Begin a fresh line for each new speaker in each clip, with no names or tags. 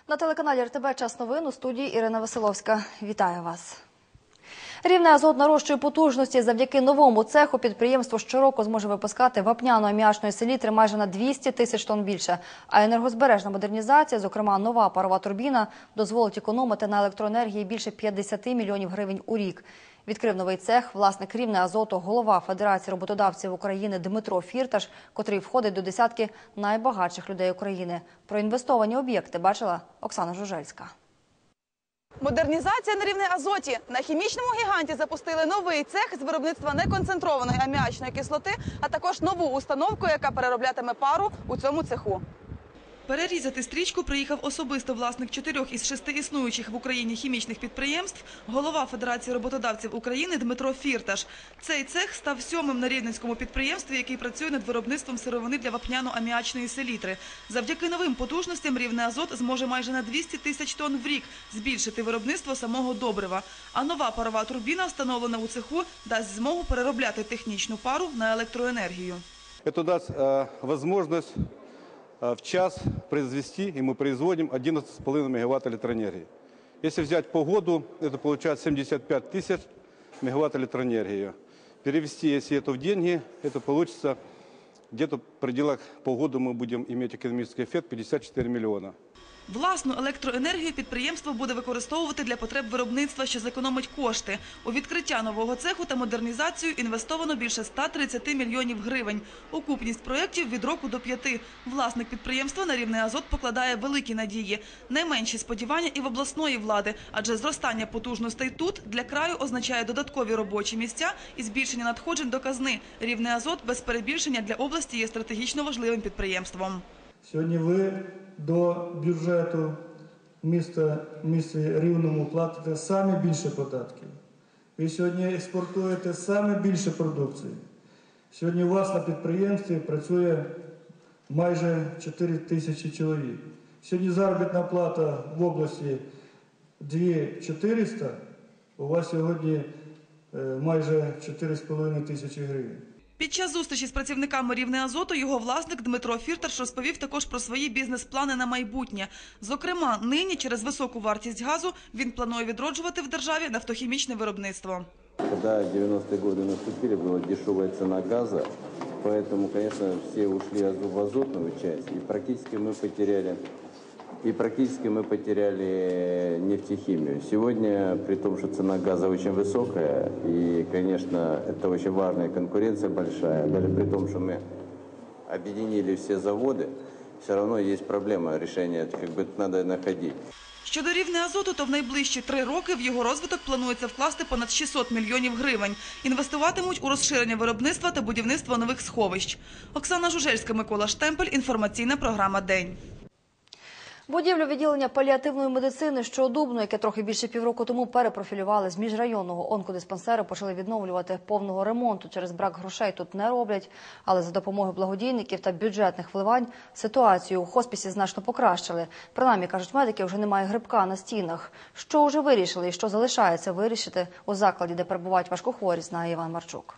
На телеканалі РТБ «Час новин», у студії Ірина Василовська. Вітаю вас. Рівне Азот нарощує потужності. Завдяки новому цеху підприємство щороку зможе випускати вапняно-аміачної селітри майже на 200 тисяч тонн більше. А енергозбережна модернізація, зокрема нова парова турбіна, дозволить економити на електроенергії більше 50 мільйонів гривень у рік. Відкрив новий цех власник Рівне Азоту, голова Федерації роботодавців України Дмитро Фірташ, котрий входить до десятки найбагатших людей України. Про інвестовані об'єкти бачила Оксана Жужельська.
Модернізація на Рівне Азоті. На хімічному гіганті запустили новий цех з виробництва неконцентрованої аміачної кислоти, а також нову установку, яка перероблятиме пару у цьому цеху. Перерізати стрічку приїхав особисто власник 4 із 6 існуючих в Україні хімічних підприємств, голова Федерації роботодавців України Дмитро Фірташ. Цей цех став 7-м на рівненському підприємстві, який працює над виробництвом сировини для вапняно-аміачної селітри. Завдяки новим потужностям Рівне Азот зможе майже на 200 тисяч тонн в рік збільшити виробництво самого добрива. А нова парова турбіна, встановлена у цеху, дасть змогу переробляти технічну пару на електроенергію.
Це дасть можливість в час произвести, и мы производим 11,5 мегаватт электроэнергии. Если взять по году, это получается 75 тысяч мегаватт электроэнергии. Перевести, если это в деньги, это получится где-то в пределах по году мы будем иметь экономический эффект 54 миллиона.
Власну електроенергію підприємство буде використовувати для потреб виробництва, що зекономить кошти. У відкриття нового цеху та модернізацію інвестовано більше 130 мільйонів гривень. Окупність проєктів від року до 5. Власник підприємства на Рівне Азот покладає великі надії. Найменші сподівання і в обласної влади, адже зростання потужностей тут для краю означає додаткові робочі місця і збільшення надходжень до казни. Рівне Азот без перебільшення для області є стратегічно важливим підприємством.
Сьогодні ви до бюджету міста Рівному платите саме більше податків. Ви сьогодні експортуєте саме більше продукції. Сьогодні у вас на підприємстві працює майже 4 тисячі чоловік. Сьогодні заробітна плата в області 2400, у вас сьогодні майже 4,5 тисячі гривень.
Під час зустрічі з працівниками Рівне Азоту його власник Дмитро Фірташ розповів також про свої бізнес-плани на майбутнє. Зокрема, нині через високу вартість газу він планує відроджувати в державі нафтохімічне виробництво.
Когда 90-е годы наступили, была дешевая цена газа, поэтому, конечно, все ушли в азотную часть, и практически мы потеряли нефтехимию. Сегодня, при том, что цена газа очень высокая, и, конечно, это очень важная конкуренция большая, даже при том, что мы объединили все заводы, все равно есть проблема, решение надо находить.
Щодо Рівне Азоту, то в найближчі 3 роки в його розвиток планується вкласти понад 600 мільйонів гривень. Інвестуватимуть у розширення виробництва та будівництво нових сховищ. Оксана Жужельська, Микола Штемпель. Інформаційна програма «День».
Будівлю відділення паліативної медицини, що у Дубно, яке трохи більше півроку тому перепрофілювали з міжрайонного онкодиспансеру, почали відновлювати. Повного ремонту через брак грошей тут не роблять. Але за допомогою благодійників та бюджетних вливань ситуацію у хоспісі значно покращили. Принаймні, кажуть медики, вже немає грибка на стінах. Що вже вирішили і що залишається вирішити у закладі, де перебувають важкохворі, знає Іван Марчук.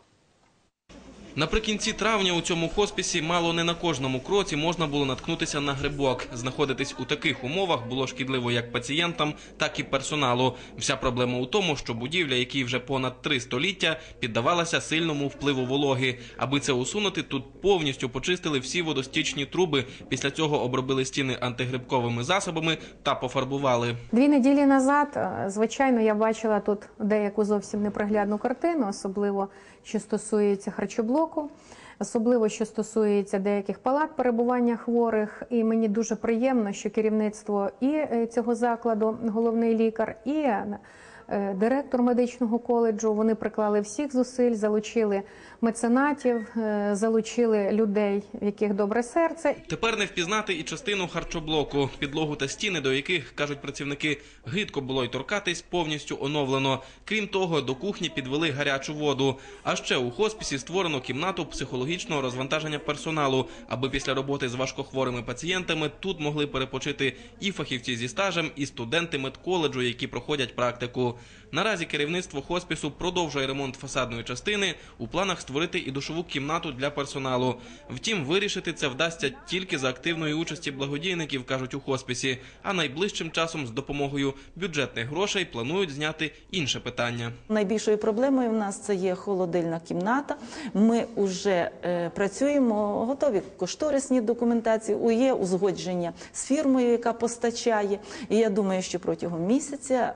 Наприкінці травня у цьому хоспісі мало не на кожному кроці можна було наткнутися на грибок. Знаходитись у таких умовах було шкідливо як пацієнтам, так і персоналу. Вся проблема у тому, що будівля, якій вже понад 3 століття, піддавалася сильному впливу вологи. Аби це усунути, тут повністю почистили всі водостічні труби. Після цього обробили стіни антигрибковими засобами та пофарбували.
2 неділі назад, звичайно, я бачила тут деяку зовсім неприглядну картину, особливо що стосується харчоблоку, особливо що стосується деяких палат перебування хворих. І мені дуже приємно, що керівництво і цього закладу, головний лікар, і директор медичного коледжу, вони приклали всіх зусиль, залучили меценатів, залучили людей, в яких добре серце.
Тепер не впізнати і частину харчоблоку. Підлогу та стіни, до яких, кажуть працівники, гидко було й торкатись, повністю оновлено. Крім того, до кухні підвели гарячу воду. А ще у хоспісі створено кімнату психологічного розвантаження персоналу, аби після роботи з важкохворими пацієнтами тут могли перепочити і фахівці зі стажем, і студенти медколеджу, які проходять практику. Наразі керівництво хоспісу продовжує ремонт фасадної частини, у планах створити і душову кімнату для персоналу. Втім, вирішити це вдасться тільки за активної участі благодійників, кажуть у хоспісі, а найближчим часом з допомогою бюджетних грошей планують зняти інше питання.
Найбільшою проблемою в нас це є холодильна кімната. Ми вже працюємо, готові кошторисні документації, є узгодження з фірмою, яка постачає. І я думаю, що протягом місяця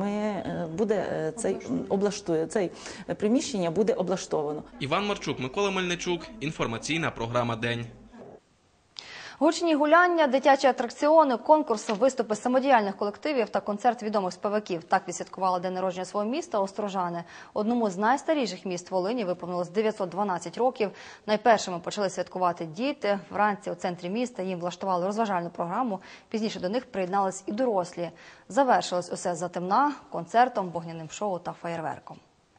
це приміщення буде облаштовано.
Іван Марчук, Микола Мельничук. Інформаційна програма «День».
Гучні гуляння, дитячі атракціони, конкурси, виступи самодіяльних колективів та концерт відомих співаків. Так відсвяткували день народження свого міста Острожани. Одному з найстаріших міст Волині виповнилось 912 років. Найпершими почали святкувати діти. Вранці у центрі міста їм влаштували розважальну програму. Пізніше до них приєднались і дорослі. Завершилось усе затемна, концертом, вогняним шоу та феєрверком.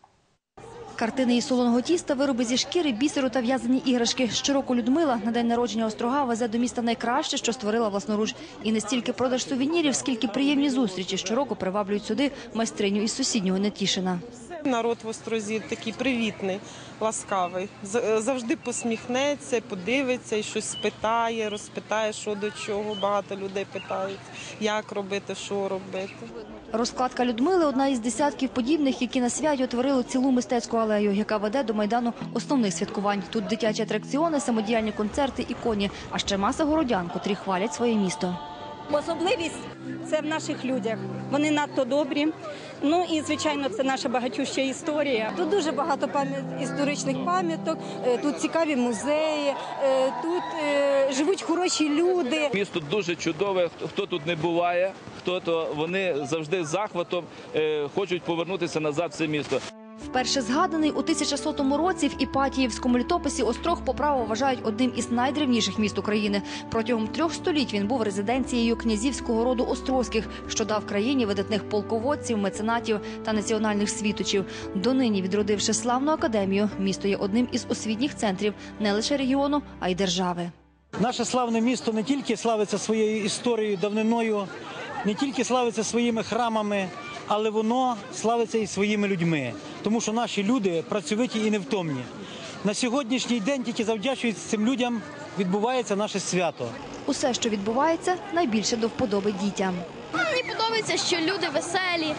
Картини із солоного тіста, вироби зі шкіри, бісеру та в'язані іграшки. Щороку Людмила на день народження Острога везе до міста найкраще, що створила власноруч. І не стільки продаж сувенірів, скільки приємні зустрічі щороку приваблюють сюди майстриню із сусіднього Нетішина.
Народ в Острозі такий привітний, ласкавий. Завжди посміхнеться, подивиться і щось спитає, розпитає, що до чого. Багато людей питають, як робити, що робити.
Розкладка Людмили – одна із десятків подібних, які на святі утворили цілу мистецьку алею, яка веде до Майдану основних святкувань. Тут дитячі атракціони, самодіяльні концерти і коні, а ще маса городян, котрі хвалять своє місто.
Особливість – це в наших людях. Вони надто добрі. Ну і, звичайно, це наша багатюща історія. Тут дуже багато історичних пам'яток, тут цікаві музеї, тут живуть хороші люди.
Місто дуже чудове, хто тут не буває, вони завжди з захватом хочуть повернутися назад в це місто.
Вперше згаданий у 1100 році в Іпатіївському літописі Острог по праву вважають одним із найдревніших міст України. Протягом 3 століть він був резиденцією князівського роду Острозьких, що дав країні видатних полководців, меценатів та національних світочів. Донині, відродивши славну академію, місто є одним із освітніх центрів не лише регіону, а й держави.
Наше славне місто не тільки славиться своєю історією, давниною, не тільки славиться своїми храмами, але воно славиться і своїми людьми. Тому що наші люди працьовиті і невтомні. На сьогоднішній день тільки завдячуючи цим людям відбувається наше свято.
Усе, що відбувається, найбільше до вподоби дітям.
Мені подобається, що люди веселі,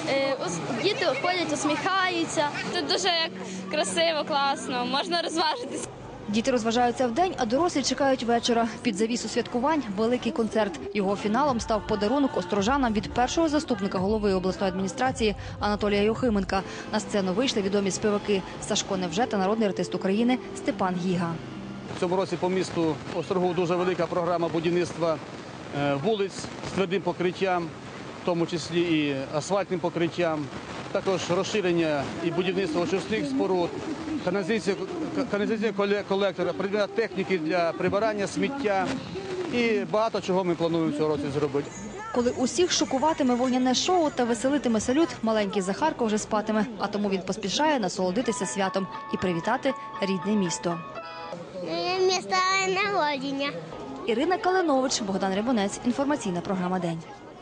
діти ходять, усміхаються. Тут дуже красиво, класно, можна розважитись.
Діти розважаються вдень, а дорослі чекають вечора. Під завісу святкувань – великий концерт. Його фіналом став подарунок острожанам від першого заступника голови обласної адміністрації Анатолія Юхименка. На сцену вийшли відомі співаки Сашко Невже та народний артист України Степан Гіга.
В цьому році по місту Острогу дуже велика програма будівництва вулиць з твердим покриттям, в тому числі і асфальтним покриттям. Також розширення і будівництво очисних споруд, каналізаційного колектора, предмет техніки для прибирання сміття і багато чого ми плануємо цього року зробити.
Коли усіх шокуватиме вогняне шоу та веселитиме салют, маленький Захарко вже спатиме, а тому він поспішає насолодитися святом і привітати рідне місто.
Місто народження.
Ірина Калинович, Богдан Рябунець. Інформаційна програма «День».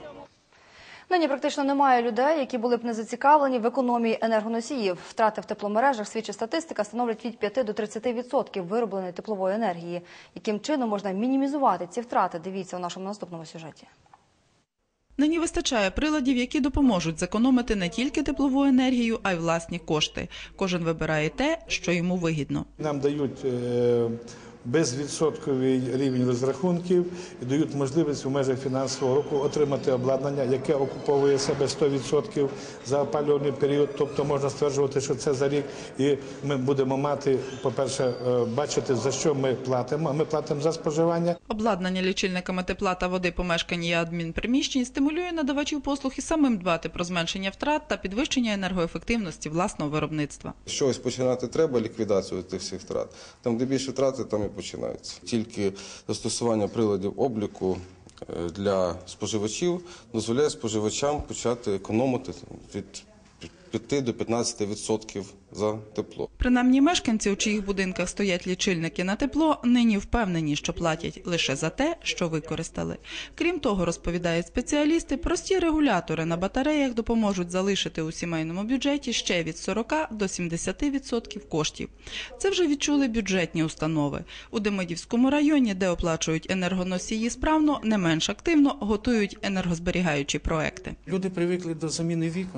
Нині практично немає людей, які були б не зацікавлені в економії енергоносіїв. Втрати в тепломережах, свідчить статистика, становлять від 5 до 30% виробленої теплової енергії. Яким чином можна мінімізувати ці втрати? Дивіться у нашому наступному сюжеті.
Нині вистачає приладів, які допоможуть зекономити не тільки теплову енергію, а й власні кошти. Кожен вибирає те, що йому вигідно.
Нам дають безвідсотковий рівень розрахунків і дають можливість у межах фінансового року отримати обладнання, яке окуповує себе 100% за опалювальний період. Тобто можна стверджувати, що це за рік. І ми будемо мати, по-перше, бачити, за що ми платимо. Ми платимо за споживання.
Обладнання лічильниками тепла та води помешкань і адмінприміщень стимулює надавачів послуг і самим дбати про зменшення втрат та підвищення енергоефективності власного виробництва.
Щось починати треба, ліквідацію тих всіх втрат. Там, де більше втрати, там і починається. Тільки застосування приладів обліку для споживачів дозволяє споживачам почати економити від 5 до 15% за тепло.
Принаймні мешканці, у чиїх будинках стоять лічильники на тепло, нині впевнені, що платять лише за те, що використали. Крім того, розповідають спеціалісти, прості регулятори на батареях допоможуть залишити у сімейному бюджеті ще від 40 до 70% коштів. Це вже відчули бюджетні установи. У Демидівському районі, де оплачують енергоносії справно, не менш активно готують енергозберігаючі проекти.
Люди привикли до заміни вікон.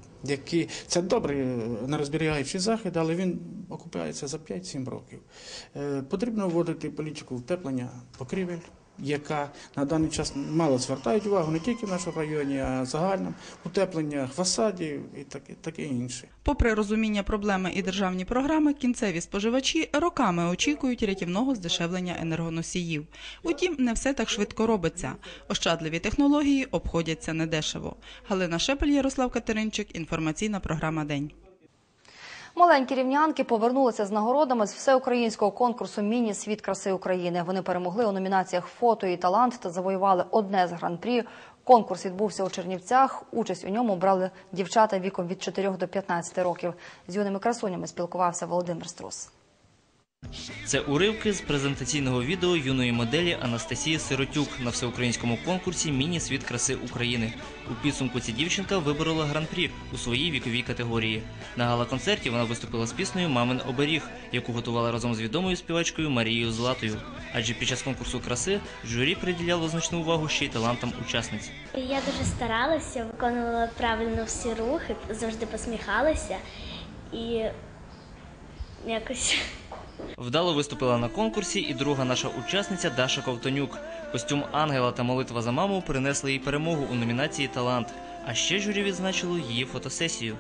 Це добрий енергозберігаючий захід, але він окупається за 5-7 років. Потрібно вводити політику утеплення покрівель, яка на даний час мало звертають увагу не тільки в нашому районі, а загально, утеплення фасадів і таке інше.
Попри розуміння проблеми і державні програми, кінцеві споживачі роками очікують рятівного здешевлення енергоносіїв. Утім, не все так швидко робиться. Ощадливі технології обходяться недешево. Галина Шепель, Ярослав Катеринчик, інформаційна програма «День».
Маленькі рівнянки повернулися з нагородами з всеукраїнського конкурсу «Міні-світ краси України». Вони перемогли у номінаціях «Фото» і «Талант» та завоювали одне з гран-прі. Конкурс відбувся у Чернівцях. Участь у ньому брали дівчата віком від 4 до 15 років. З юними красунями спілкувався Володимир Струс.
Це уривки з презентаційного відео юної моделі Анастасії Сиротюк на всеукраїнському конкурсі «Міні-світ краси України». У підсумку ця дівчинка виборола гран-прі у своїй віковій категорії. На гала-концерті вона виступила з піснею «Мамин оберіг», яку готувала разом з відомою співачкою Марією Златою. Адже під час конкурсу краси журі приділяло значну увагу ще й талантам учасниць.
Я дуже старалася, виконувала правильно всі рухи, завжди посміхалася і якось...
Вдало виступила на конкурсі і друга наша учасниця Даша Ковтонюк. Костюм ангела та молитва за маму принесли їй перемогу у номінації «Талант». А ще журі відзначило її фотосесію.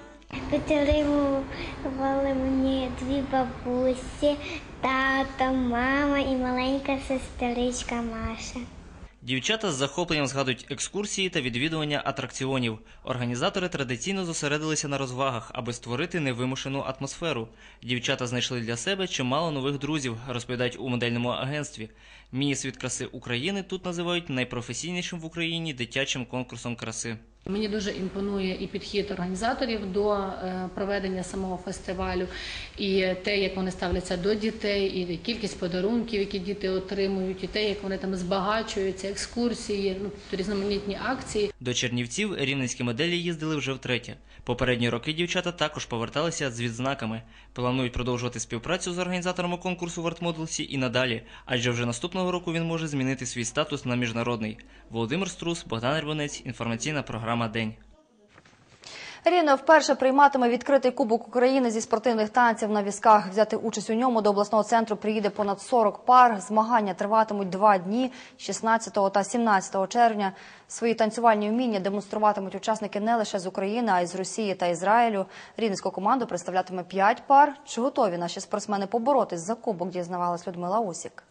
Підтримували мені дві бабусі, тато, мама і маленька сестричка Маша.
Дівчата з захопленням згадують екскурсії та відвідування атракціонів. Організатори традиційно зосередилися на розвагах, аби створити невимушену атмосферу. Дівчата знайшли для себе чимало нових друзів, розповідають у модельному агентстві. Міні-світ краси України тут називають найпрофесійнішим в Україні дитячим конкурсом краси.
Мені дуже імпонує і підхід організаторів до проведення самого фестивалю, і те, як вони ставляться до дітей, і кількість подарунків, які діти отримують, і те, як вони там збагачуються, екскурсії, різноманітні акції.
До Чернівців рівненські моделі їздили вже втретє. Попередні роки дівчата також поверталися з відзнаками. Планують продовжувати співпрацю з організаторами конкурсу в артмоделсі і надалі, адже вже наступного року він може змінити свій статус на міжнародний. Володимир Струс, Богдан Рибонець, інформаційна програма «День».
Рівне вперше прийматиме відкритий Кубок України зі спортивних танців на візках. Взяти участь у ньому до обласного центру приїде понад 40 пар. Змагання триватимуть 2 дні – 16 та 17 червня. Свої танцювальні вміння демонструватимуть учасники не лише з України, а й з Росії та Ізраїлю. Рівненську команду представлятиме 5 пар. Чи готові наші спортсмени поборотись за кубок, дізнавалась Людмила Усік.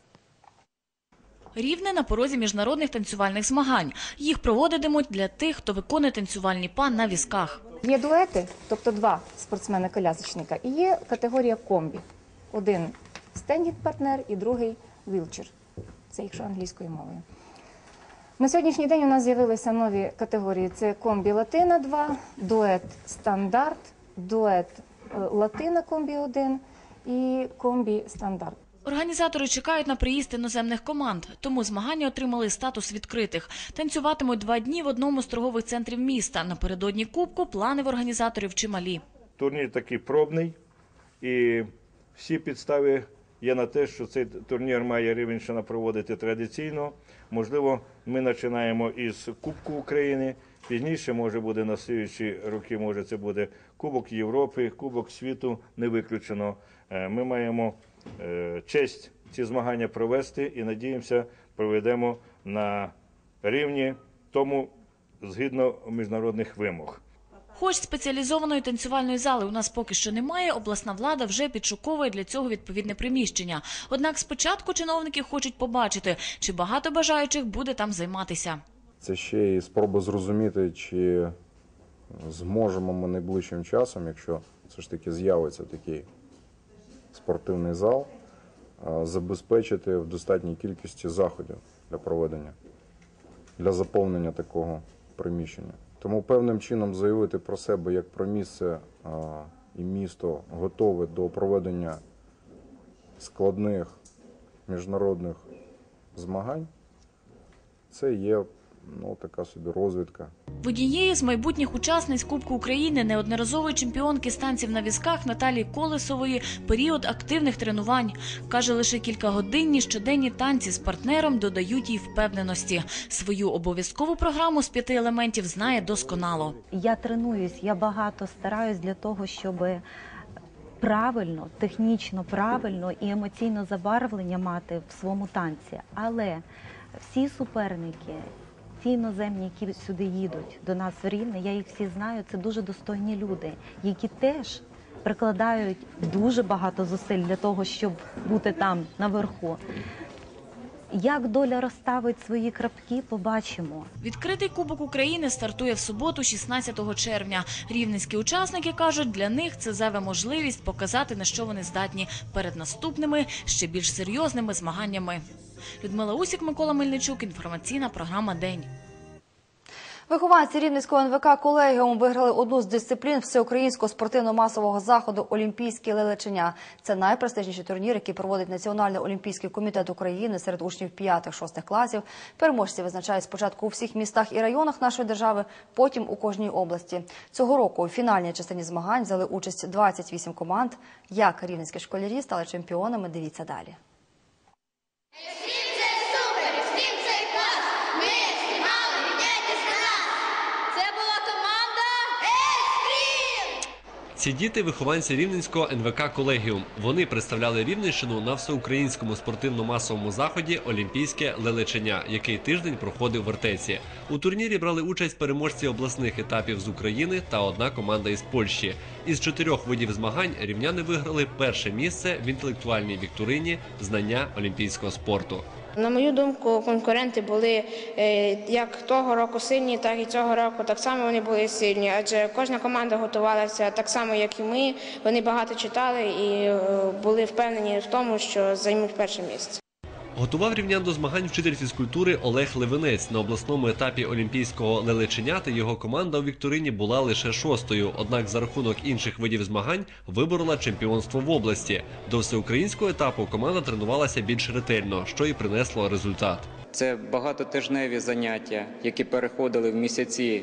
Рівне на порозі міжнародних танцювальних змагань. Їх проводитимуть для тих, хто виконує танцювальні па на візках.
Є дуети, тобто 2 спортсмени-колясочника, і є категорія комбі. Один стендінг-партнер і другий вілчер. Це якщо англійською мовою. На сьогоднішній день у нас з'явилися нові категорії. Це комбі Латина 2, дует стандарт, дует Латина комбі 1 і комбі стандарт.
Організатори чекають на приїзд іноземних команд, тому змагання отримали статус відкритих. Танцюватимуть 2 дні в одному з торгових центрів міста. Напередодні Кубку плани в організаторів чималі.
Турнір такий пробний, і всі підстави є на те, що цей турнір має Рівненщина проводити традиційно. Можливо, ми починаємо із Кубку України, пізніше, може буде на слідчі роки, може це буде Кубок Європи, Кубок світу, не виключено. Ми маємо честь ці змагання провести і, надіємося, проведемо на рівні тому, згідно міжнародних вимог.
Хоч спеціалізованої танцювальної зали у нас поки що немає, обласна влада вже підшуковує для цього відповідне приміщення. Однак спочатку чиновники хочуть побачити, чи багато бажаючих буде там займатися.
Це ще і спроба зрозуміти, чи зможемо ми найближчим часом, якщо все ж таки з'явиться такий спортивний зал, забезпечити в достатній кількості заходів для проведення, для заповнення такого приміщення. Тому певним чином заявити про себе як про місце і місто готове до проведення складних міжнародних змагань, це є така собі розвідка.
В однієї з майбутніх учасниць Кубку України, неодноразової чемпіонки з танців на візках Наталії Колесової, період активних тренувань. Каже, лише кількагодинні щоденні танці з партнером додають їй впевненості. Свою обов'язкову програму з 5 елементів знає досконало.
Я тренуюсь, я багато стараюсь для того, щоб правильно, технічно правильно і емоційно забарвлення мати в своєму танці. Але всі суперники, ті іноземні, які сюди їдуть до нас в Рівне, я їх всі знаю, це дуже достойні люди, які теж прикладають дуже багато зусиль для того, щоб бути там, наверху. Як доля розставить свої крапки, побачимо.
Відкритий Кубок України стартує в суботу, 16 червня. Рівненські учасники кажуть, для них це зайва можливість показати, на що вони здатні перед наступними, ще більш серйозними змаганнями. Людмила Усік, Микола Мельничук, інформаційна програма «День».
Вихованці Рівненського НВК «Колегіум» виграли одну з дисциплін всеукраїнського спортивно-масового заходу «Олімпійське лелечення». Це найпрестижніший турнір, який проводить Національний олімпійський комітет України серед учнів 5-6 класів. Переможці визначають спочатку у всіх містах і районах нашої держави, потім у кожній області. Цього року у фінальній частині змагань взяли участь 28 команд. Як рівненські школярі стали чемпіонами, дивіться далі.
Ці діти – вихованці Рівненського НВК «Колегіум». Вони представляли Рівненщину на всеукраїнському спортивно-масовому заході «Олімпійське лелечення», який тиждень проходив в Артеці. У турнірі брали участь переможці обласних етапів з України та одна команда із Польщі. Із 4 видів змагань рівняни виграли перше місце в інтелектуальній вікторині «Знання олімпійського спорту».
На мою думку, конкуренти були як того року сильні, так і цього року так само вони були сильні. Адже кожна команда готувалася так само, як і ми. Вони багато читали і були впевнені в тому, що займуть перше місце.
Готував рівнян до змагань вчитель фізкультури Олег Левинець. На обласному етапі олімпійського лелеченята його команда у вікторині була лише 6-ю, однак за рахунок інших видів змагань виборола чемпіонство в області. До всеукраїнського етапу команда тренувалася більш ретельно, що і принесло результат.
Це багатотижневі заняття, які переходили в місяці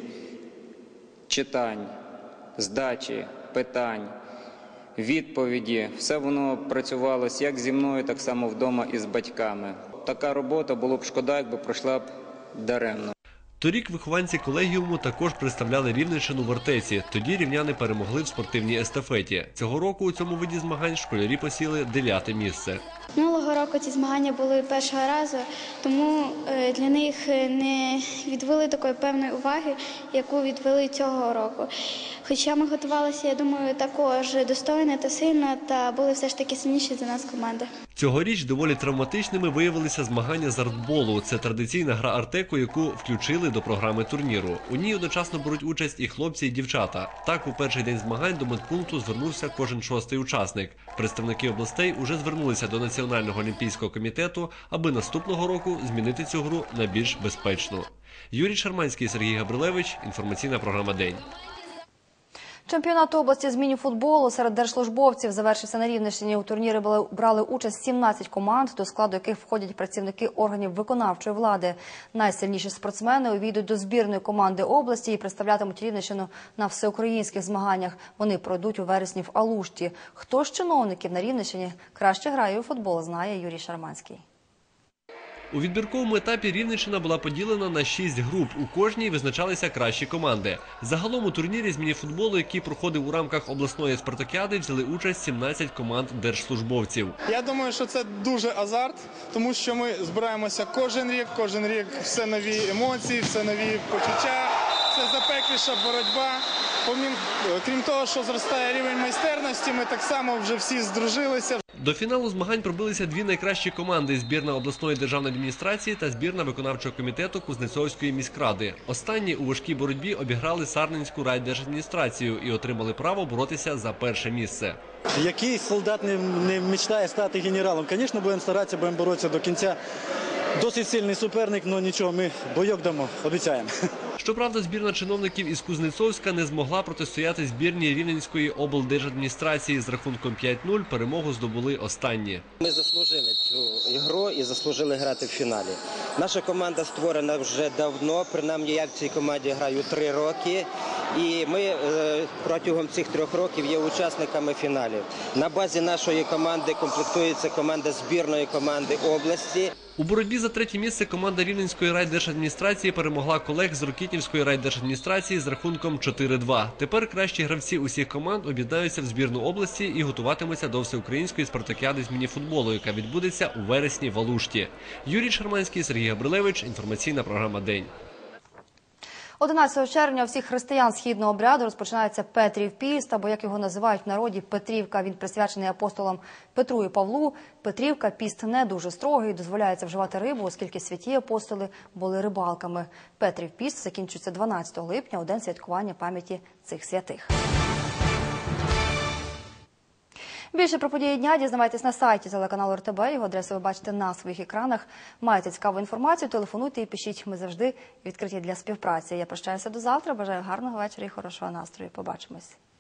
читань, здачі, питань, відповіді. Все воно працювалося як зі мною, так само вдома і з батьками. Така робота, було б шкода, якби пройшла б даремно.
Торік вихованці колегіуму також представляли Рівненщину в Артеці. Тоді рівняни перемогли в спортивній естафеті. Цього року у цьому виді змагань школярі посіли 9-те місце.
Минулого року ці змагання були першого разу, тому для них не відвели такої певної уваги, яку відвели цього року. Хоча ми готувалися, я думаю, також достойно та сильно, та були все ж таки сильніші за нас команди.
Цьогоріч доволі травматичними виявилися змагання з артболу. Це традиційна гра Артеку, яку включили до програми турніру. У ній одночасно беруть участь і хлопці, і дівчата. Так, у перший день змагань до медпункту звернувся кожен 6-й учасник. Представники областей уже звернулися до Національного олімпійського комітету, аби наступного року змінити цю гру на більш безпечну. Юрій Шарманський, Сергій Габрилевич, інформаційна програма «День».
Чемпіонат області з міні-футболу серед держслужбовців завершився на Рівненщині. У турнірі брали участь 17 команд, до складу яких входять працівники органів виконавчої влади. Найсильніші спортсмени увійдуть до збірної команди області і представлятимуть Рівненщину на всеукраїнських змаганнях. Вони пройдуть у вересні в Алушті. Хто з чиновників на Рівненщині краще грає у футбол, знає Юрій Шарманський.
У відбірковому етапі Рівненщина була поділена на 6 груп. У кожній визначалися кращі команди. Загалом у турнірі з міні-футболу, який проходив у рамках обласної спартакіади, взяли участь 17 команд держслужбовців.
Я думаю, що це дуже азарт, тому що ми збираємося кожен рік все нові емоції, все нові почуття, це запекліша боротьба. Крім того, що зростає рівень майстерності, ми так само вже всі здружилися.
До фіналу змагань пробилися 2 найкращі команди – збірна обласної державної адміністрації та збірна виконавчого комітету Кузнецовської міськради. Останні у важкій боротьбі обіграли Сарненську райдержадміністрацію і отримали право боротися за перше місце.
Який солдат не мечтає стати генералом? Звісно, будемо старатися, будемо боротися до кінця. Досить сильний суперник, але нічого, ми бойок дамо, обіцяємо.
Щоправда, збірна чиновників із Кузнецовська не змогла протистояти збірній Рівненської облдержадміністрації. З рахунком 5-0 перемогу здобули останні.
Ми заслужили цю ігру і заслужили грати в фіналі. Наша команда створена вже давно, принаймні я в цій команді граю 3 роки. І ми протягом цих 3 років є учасниками фіналів. На базі нашої команди комплектується команда збірної команди області.
У боротьбі за 3-є місце команда Рівненської райдержадміністрації перемогла колег з Рокітнівської райдержадміністрації з рахунком 4-2. Тепер кращі гравці усіх команд об'єднаються в збірну області і готуватимуться до всеукраїнської спартакіади з мініфутболу, яка відбудеться у вересні в Алушті. Юрій Шарманський, Сергій Габрилевич. Інформаційна програма «День».
11 червня у всіх християн східного обряду розпочинається Петрів піст, або, як його називають в народі, Петрівка. Він присвячений апостолам Петру і Павлу. Петрівка – піст не дуже строгий, дозволяється вживати рибу, оскільки святі апостоли були рибалками. Петрів піст закінчується 12 липня, у день святкування пам'яті цих святих. Більше про події дня дізнавайтесь на сайті телеканалу РТБ. Його адресу ви бачите на своїх екранах. Маєте цікаву інформацію, телефонуйте і пишіть. Ми завжди відкриті для співпраці. Я прощаюся до завтра. Бажаю гарного вечора і хорошого настрою. Побачимось.